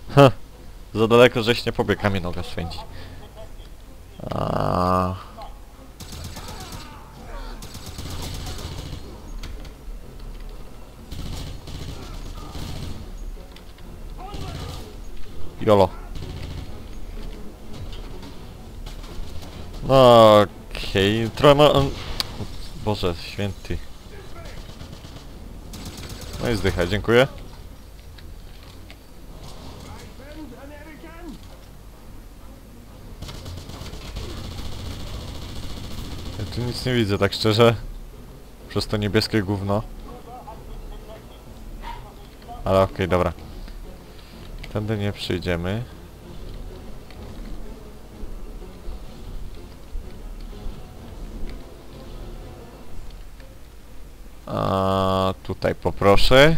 Ha, za daleko żeś nie pobiegł, a mnie noga swędzi. A... Jolo. No okej, trochę ma... Boże święty. No i zdycha, dziękuję. Ja tu nic nie widzę, tak szczerze. Przez to niebieskie gówno. Ale okej, dobra. Tędy nie przyjdziemy. A tutaj poproszę.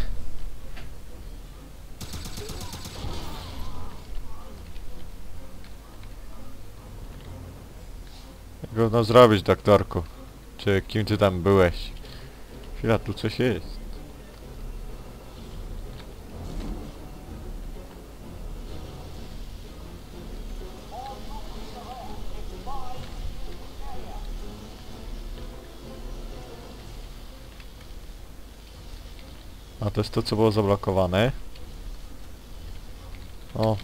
Jak gówno zrobić, doktorku? Czy kim ty tam byłeś? Chwila, tu coś jest. A to jest to, co było zablokowane. O.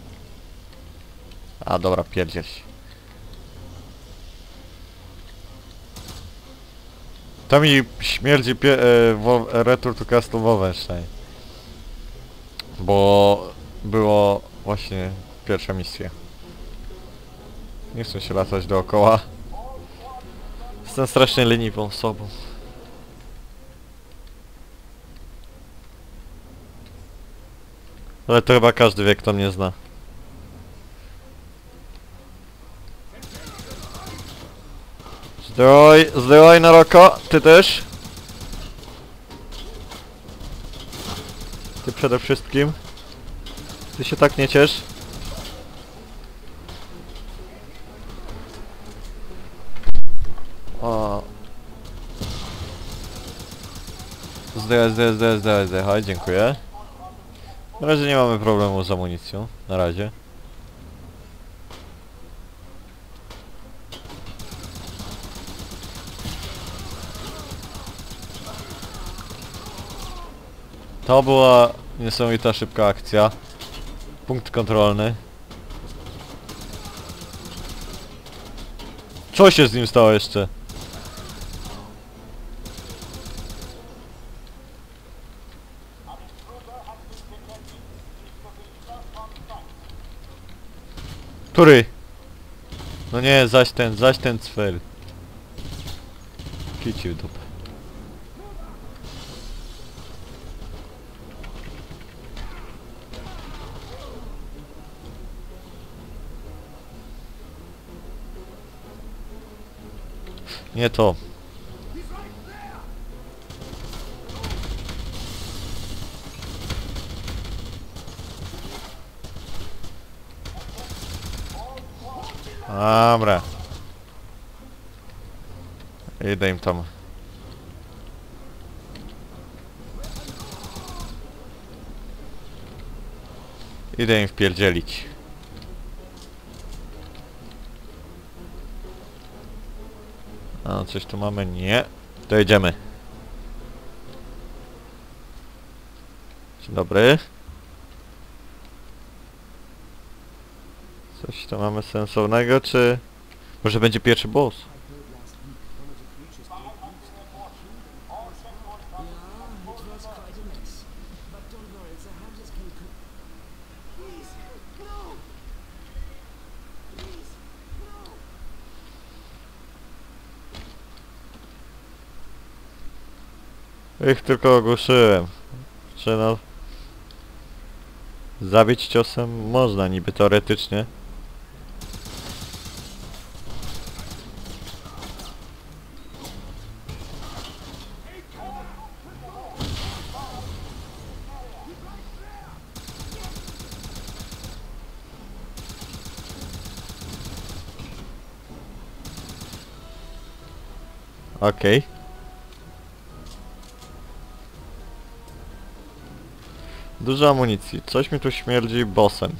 A dobra, pierdziel się. To mi śmierdzi Return to Castle Wolfenstein. Bo było właśnie pierwsza misja. Nie chcę się latać dookoła. Jestem strasznie leniwą osobą. Ale to chyba każdy wie, kto mnie zna. Zdroj na roko, ty też. Ty przede wszystkim. Ty się tak nie ciesz. O. Zdroj, dziękuję. Na razie nie mamy problemu z amunicją. Na razie. To była niesamowita szybka akcja. Punkt kontrolny. Co się z nim stało jeszcze? Który? No nie, zaś ten cwer. Kici w dupę. Nie to. Dobra. Idę im tam. Idę im wpierdzielić. A coś tu mamy? Nie. To jedziemy. Dzień dobry. Coś tu mamy sensownego, czy... Może będzie pierwszy boss? Ich tylko ogłuszyłem. Czy no... Zabić ciosem można niby teoretycznie. Okej. Dużo amunicji. Coś mi tu śmierdzi bossem.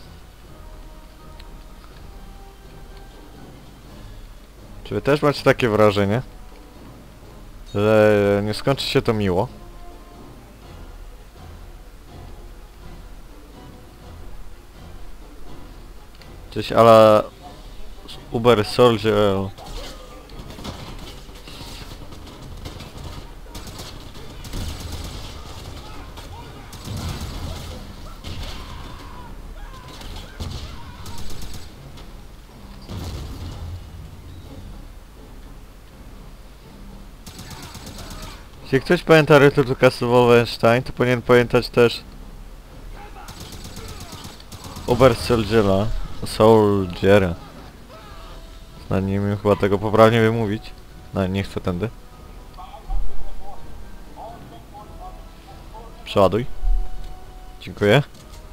Czy wy też macie takie wrażenie, że nie skończy się to miło? Coś ala Uber Soldier. Jeśli ktoś pamięta Return to Castle Wolfenstein, to powinien pamiętać też Uber Soldiera. Soldiera. Nawet nie wiem chyba tego poprawnie wymówić. No nie chcę tędy. Przeładuj. Dziękuję.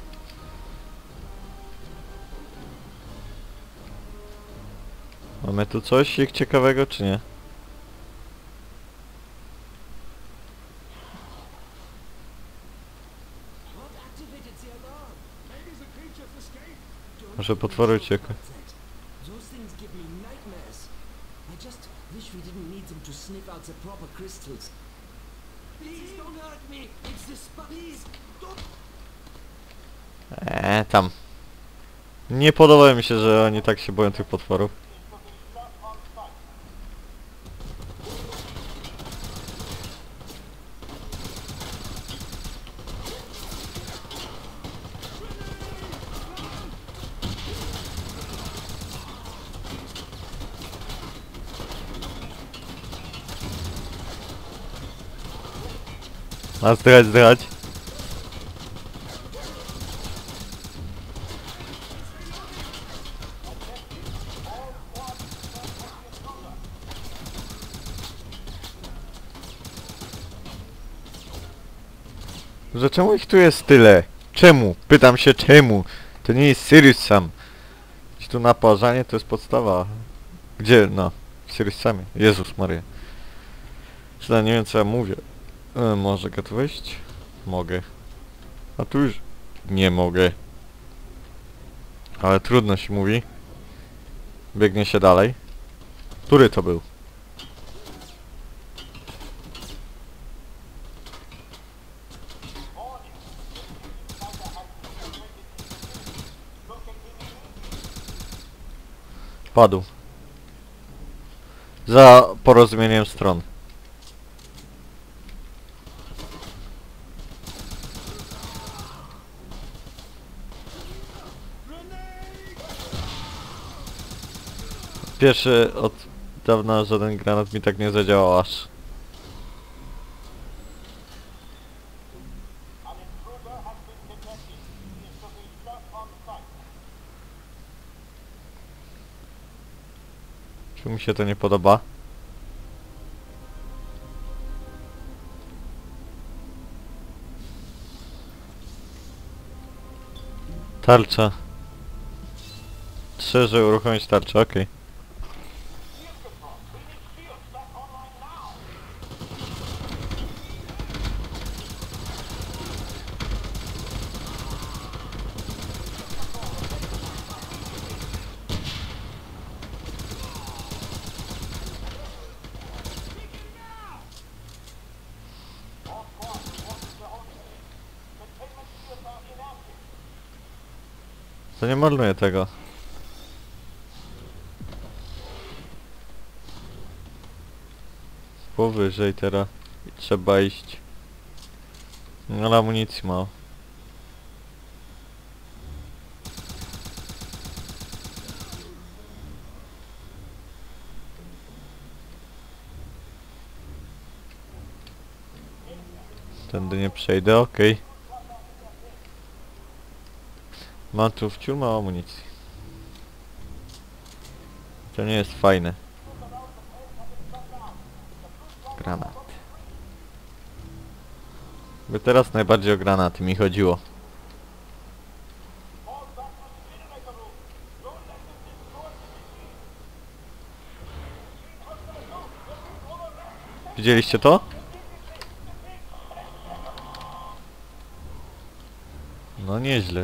Mamy tu coś ciekawego czy nie? Może potwory uciekły. Those things give me nightmares. I just wish we didn't need them to sniff out the proper crystals. Please don't hurt me. It's the please don't. Tam. Nie podoba mi się, że oni tak się boją tych potworów. A zdychać, zdychać. Że czemu ich tu jest tyle? Czemu? Pytam się czemu? To nie jest Sirius Sam. Gdzieś tu naparzanie to jest podstawa. Gdzie? No. W Sirius Samie. Jezus Maria. Chyba nie wiem co ja mówię. Może go tu wejść? Mogę. A tu już nie mogę. Ale trudno się mówi. Biegnie się dalej. Który to był? Padł. Za porozumieniem stron. Pierwszy od dawna żaden granat mi tak nie zadziałał aż. Czy mi się to nie podoba? Tarcza. Trzy, że uruchomić tarczę, okej. To nie marnuję tego. Powyżej teraz. Trzeba iść. No ale amunicji mało. Tędy nie przejdę, okej. Mam tu wciąż mało amunicji. To nie jest fajne. Granat. By teraz najbardziej o granaty mi chodziło. Widzieliście to? No nieźle.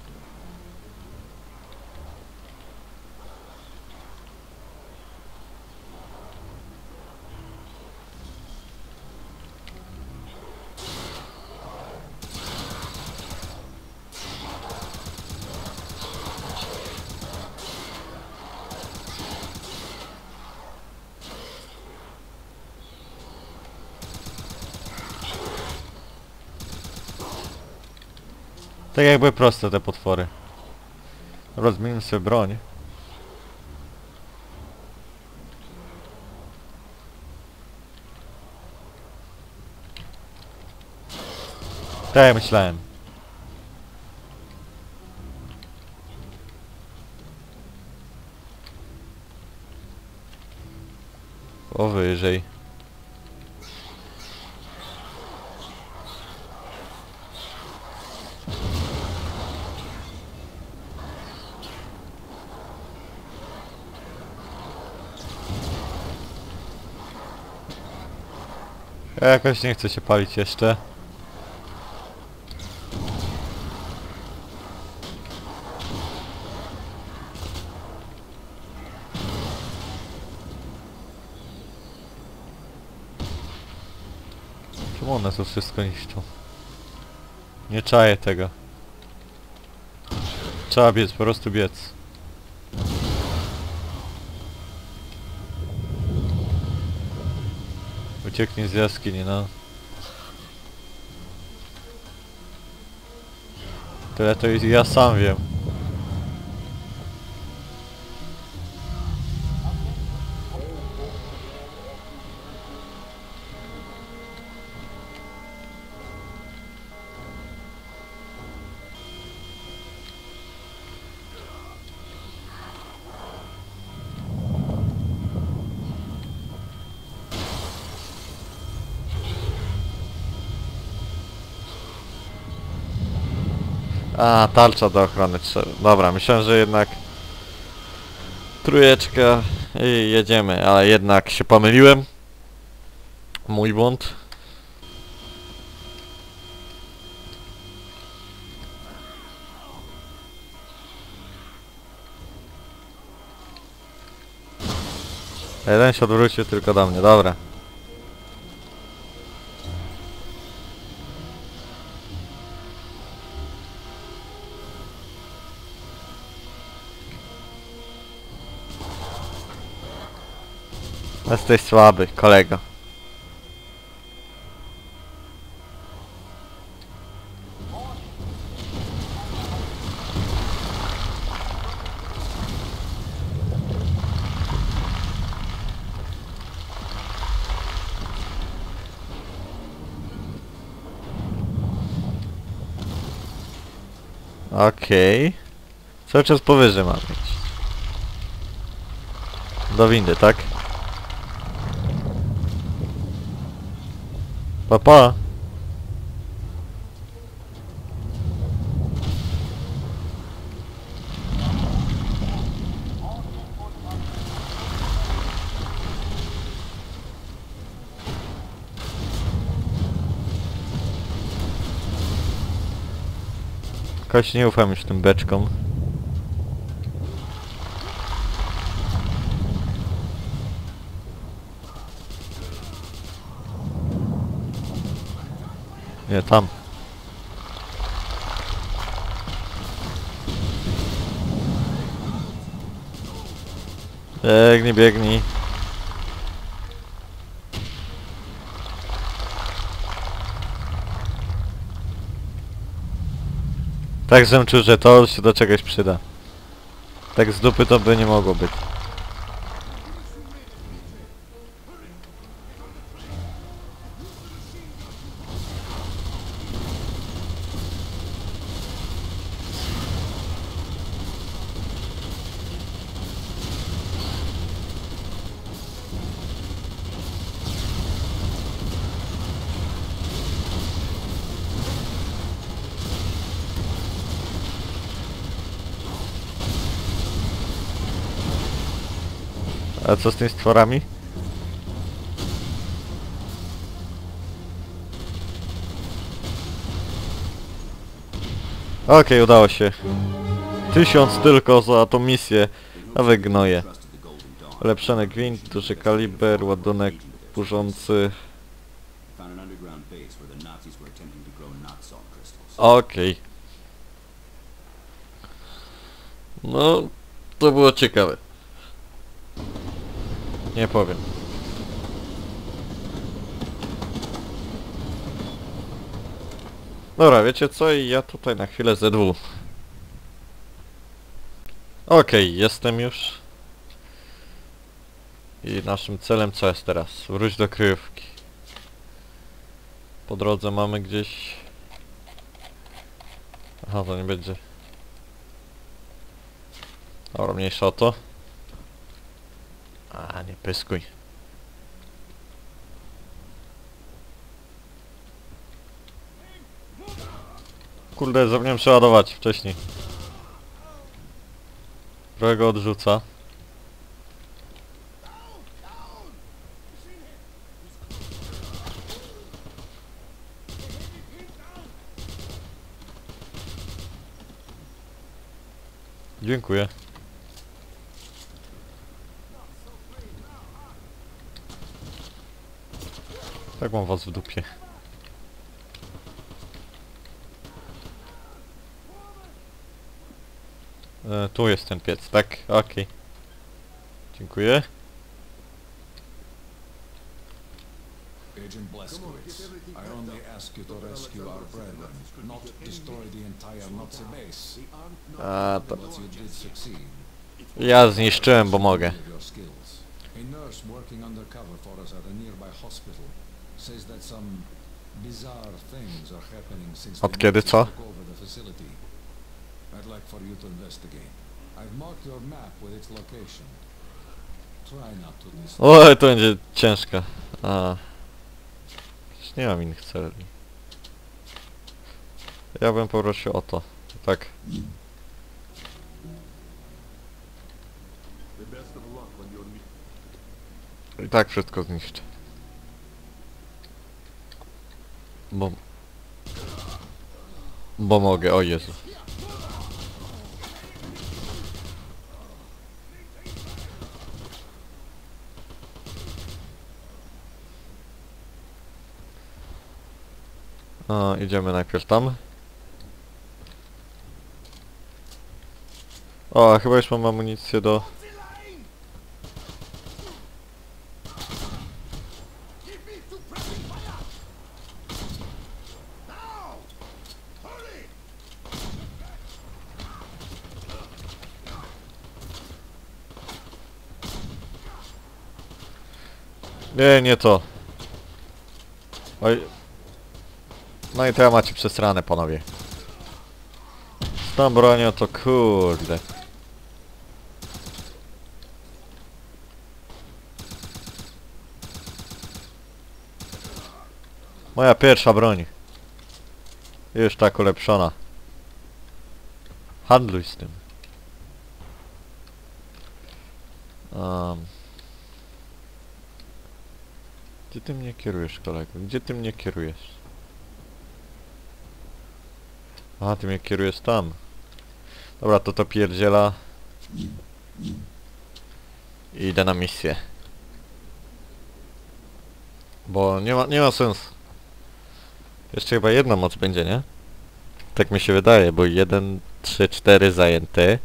Tak jakby proste te potwory. Dobra, zmienimy sobie broń. Tak jak myślałem. Powyżej. Ja jakoś nie chcę się palić jeszcze. Czemu one to wszystko niszczą? Nie czaję tego. Trzeba biec, po prostu biec. Ucieknij z jaskini, no. Tyle to ja sam wiem. A, tarcza do ochrony trzeba. Dobra, myślałem, że jednak trójeczka i jedziemy, ale jednak się pomyliłem. Mój błąd. Jeden się odwrócił tylko do mnie, dobra. Jesteś słaby, kolego. Okej. Cały czas powyżej mam mieć. Do windy, tak? Papa. Jakoś nie ufam już tym beczkom. Nie, tam. Biegnij, biegnij. Tak żem czuł, że to się do czegoś przyda. Tak z dupy to by nie mogło być. A co z tymi stworami? Okej, udało się. 1000 tylko za tą misję. A wy gnoje. Ulepszony gwint, duży kaliber, ładunek burzący. Okej. No, to było ciekawe. Nie powiem. Dobra, wiecie co? I ja tutaj na chwilę ZW. Okej, jestem już. I naszym celem co jest teraz? Wróć do kryjówki. Po drodze mamy gdzieś... Aha, to nie będzie. Dobra, mniejsza o to. A, nie pyskuj. Kurde, zapomniałem przeładować wcześniej. Trochę go odrzuca. Dziękuję. Tak mam was w dupie. Tu jest ten piec, tak? Okej. Dziękuję. Agent Blazkowicz, I only ask you to rescue our brethren, not destroy the entire Nazi base. A, to... But you did succeed. Ja zniszczyłem, bo mogę. Your skills. A nurse working undercover for us at a nearby hospital says that some bizarre things are happening since Od the kiedy Nazis co? took over the facility. I'd like for you to investigate. I've marked your map with its location. Try not to listen. Oj, to będzie ciężko. A. Przecież nie mam innych celi. Ja bym poprosił o to. Tak. I tak wszystko zniszczę. Bo mogę, o Jezu. No, idziemy najpierw tam. O, chyba już mam amunicję do... Nie, nie to. Oj. No i teraz macie przesrane, panowie. Z tą bronią to kurde. Moja pierwsza broń. Już tak ulepszona. Handluj z tym. Gdzie ty mnie kierujesz, kolego? Gdzie ty mnie kierujesz? A, ty mnie kierujesz tam. Dobra, to pierdziela. I idę na misję. Bo nie ma sensu. Jeszcze chyba jedna moc będzie, nie? Tak mi się wydaje, bo 1, 3, 4 zajęte.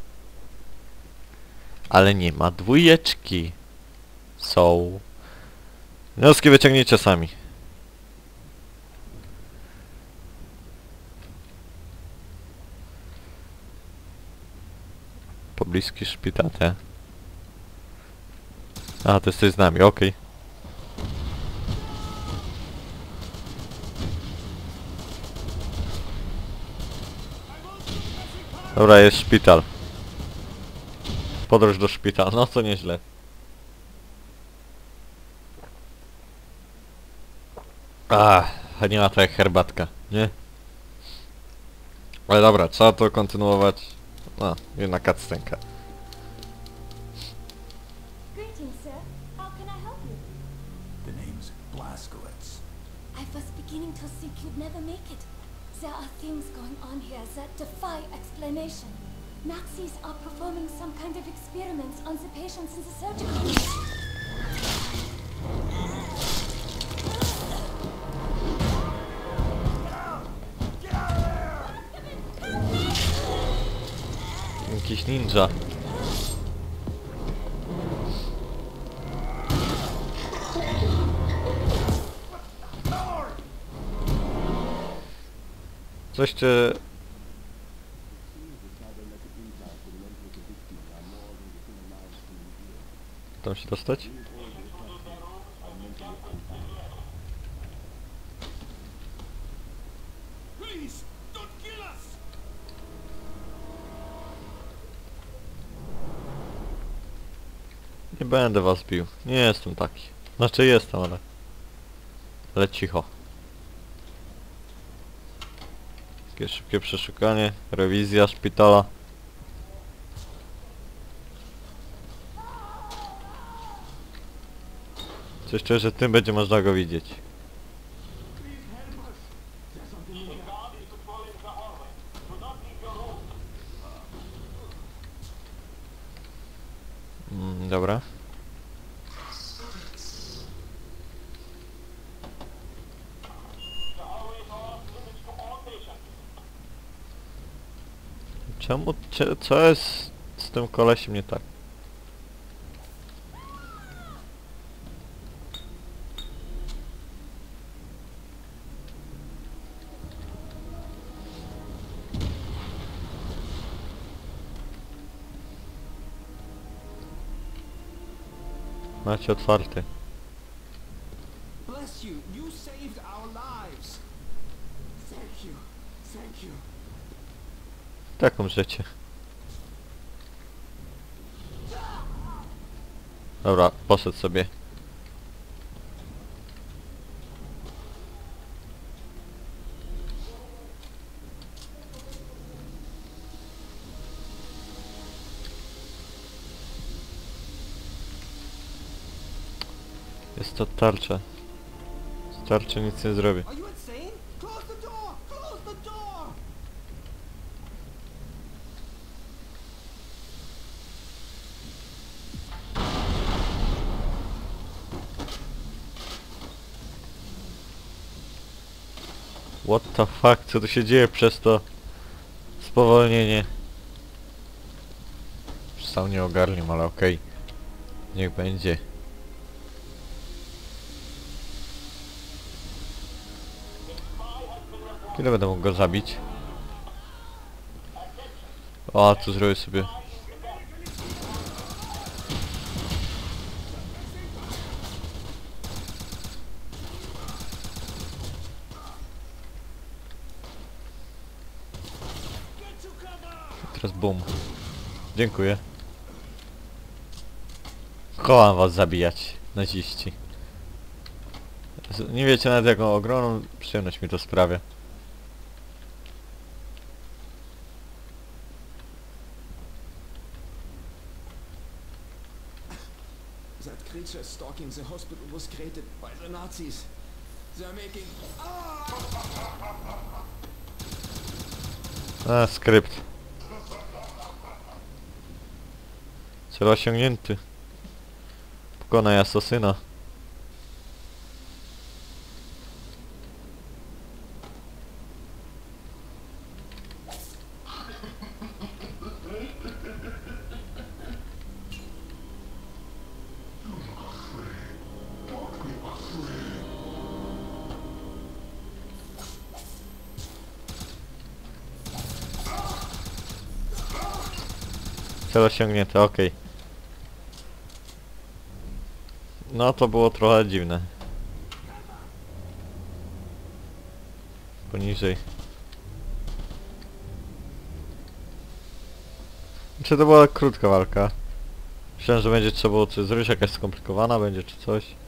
Ale nie ma dwójeczki. Są. Wnioski wyciągnijcie sami. Pobliski szpital, te. A, ty jesteś z nami, okej. Dobra, jest szpital. Podróż do szpitala, no to nieźle. A nie ma to jak herbatka, nie? Ale dobra, trzeba to kontynuować. No, jedna cutscenka. Greetings, sir. How can I help you? The name's Blazkowicz. I was beginning to think you'd never make it. There are things going on here that defy explanation. Nazis are performing some kind of experiments on the patients in the surgical room. Jakiś ninja. Coś czy... Tam się dostać? Please, don't kill us! Nie będę was bił. Nie jestem taki. Znaczy jestem, ale... Ale cicho. Takie szybkie przeszukanie, rewizja szpitala. Coś czuję, że tym będzie można go widzieć. Dobra. Czemu? Co jest z tym kolesiem nie tak? Macie otwarty. Bless you, you saved our lives. Thank you, thank you. Tak umrzecie. Dobra, poszedł sobie. Jest to tarcza. Z tarczy nic nie zrobię. Are you insane? Close the door! Close the door! What the fuck? Co tu się dzieje przez to spowolnienie? Sam nie ogarniam, ale okej. Niech będzie. Kiedy będę mógł go zabić? O, tu zrobię sobie. Teraz bum. Dziękuję. Kocham was zabijać, naziści. Nie wiecie nawet jaką ogromną przyjemność mi to sprawia. That creature stalking the hospital was created by the Nazis. They're making... A, skrypt. Cel osiągnięty. Pokonaj asasyna. Cel osiągnięty, okej. No to było trochę dziwne. Poniżej. Czy to była krótka walka? Myślałem, że będzie trzeba było coś zrobić, jakaś skomplikowana będzie czy coś.